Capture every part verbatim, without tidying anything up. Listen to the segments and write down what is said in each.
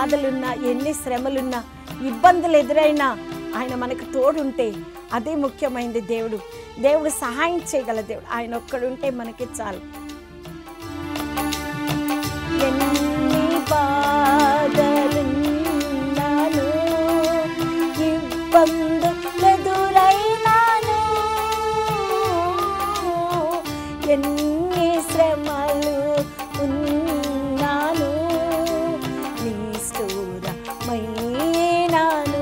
బాధలున్నా, ఎన్ని శ్రమలున్నా, ఇబ్బందులు ఎదురైనా ఆయన మనకు తోడుంటే అదే ముఖ్యమైనది. దేవుడు దేవుడు సహాయం చేయగల దేవుడు. ఆయన ఒక్కడుంటే మనకి చాలు. ఎన్ని బాధలున్నాను, ఇబ్బందులెదురైనాను, ఎన్ని శ్రమలు ఉన్నాను, నిష్ఠూరమైనాను,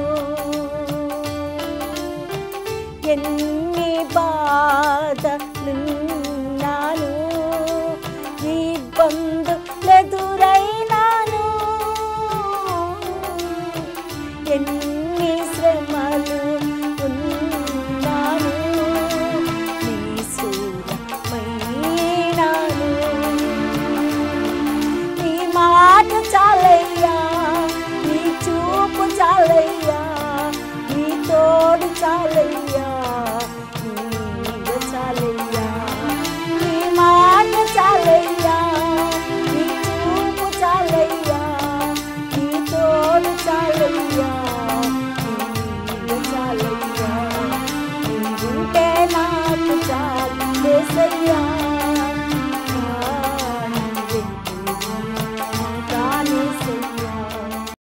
ఎన్ని బాధలున్నాను, ఇబ్బందులెదురైనాను, ఎన్ని శ్రమలు ఉన్నాను, నిష్ఠూరమైనాను. నీ మాట చాలయ్యా, నీ చూపు చాలయ్యా, నీ తోడు చాలయ్యా, నీ నీడ చాలయ్యా. నీ మాట చాలయ్యా, నీ చూపు చాలయ్యా, నీ తోడు చాలయ్యా, నీ నీడ చాలయ్యా. నీవుంటే నాకు చాలు యేసయ్యా.